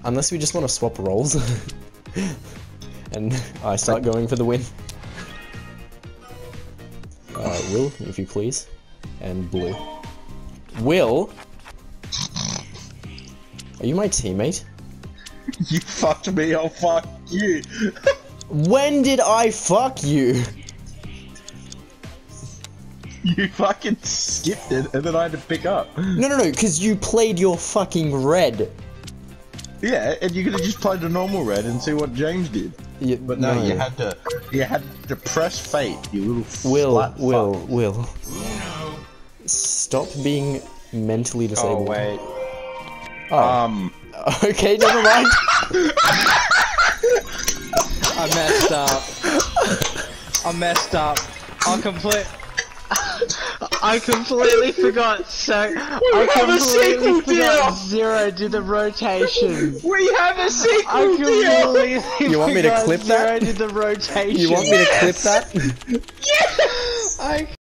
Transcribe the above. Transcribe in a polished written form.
Unless we just want to swap roles. And I start going for the win. Will, if you please. And Blue. Will? Are you my teammate? You fucked me, I'll fuck you. When did I fuck you? You fucking skipped it and then I had to pick up. No, because you played your fucking red. Yeah, and you could have just played the normal red and see what James did. Yeah, But no, you had to press fate, you little Will. Stop being mentally disabled. Oh wait. Oh. Okay, never mind. I messed up. I completely forgot. So I completely forgot Zero did the rotation. We have a sequel I completely You want me to clip that? Zero did the rotation. You want me to clip that? Yes! I